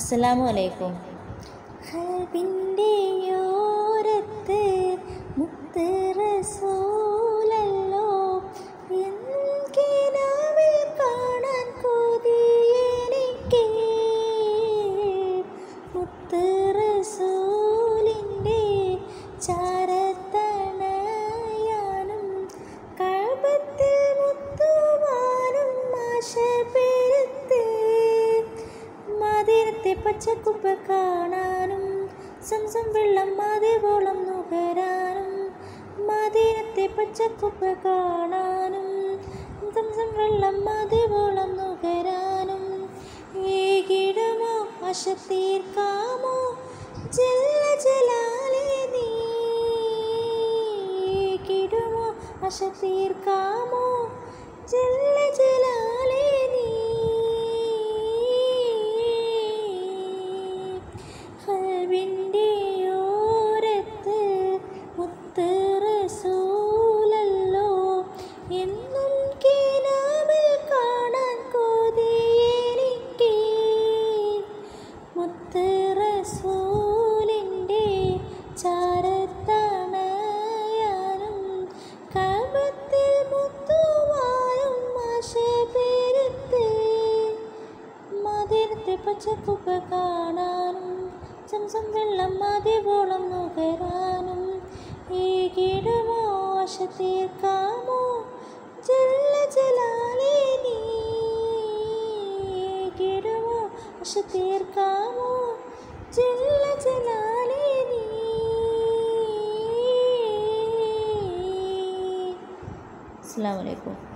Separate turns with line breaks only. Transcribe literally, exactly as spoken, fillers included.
അസ്സലാമു അലൈക്കും. ഖൽബിൻ്റെയോരത്ത് മുത്ത് റസൂലല്ലോ, എൻ കിനാവിൽ കാണാൻ കൊതിയെനിക്ക്. മുത്ത് റസൂലിൻ്റെ ചാരത്തണയാനും കഅബത്തിൽ മുത്തുവാനും ആശ പെരുത്ത്. മദീനത്തെ പച്ചക്കുപ്പ കാണാനും സംസം വെള്ളം മതിവോളം നുകരാനും. മദീനത്തെ പച്ചക്കുപ്പ കാണാനും സംസം വെള്ളം മതിവോളം നുകരാനും. ഏകിടുമോ ആശ തീർക്കാമോ ജല്ല ജലാലേ നീ. ഏകിടുമോ ആശ തീർക്കാമോ ജല്ല ജലാലേ നീ. ഖൽബിൻ്റെയോരത്ത് മുത്ത് റസൂലല്ലോ, എന്നും കിനാവിൽ കാണാൻ കൊതിയെനിക്ക്. മുത്ത് റസൂലിൻ്റെ ചാരത്തണയാനും കഅബത്തിൽ മുത്തുവാനും ആശ പെരുത്ത്. മദീനത്തെ പച്ചക്കുപ്പ കാണാനും സംസം വെള്ളം മതിവോളം നുകരാനും. ഏകിടുമോ ആശ തീർക്കാമോ ജല്ല ജലാലേ നീ. ഏകിടുമോ ആശ തീർക്കാമോ ജല്ല ജലാലേ നീ. അസ്സലാമു അലൈക്കും.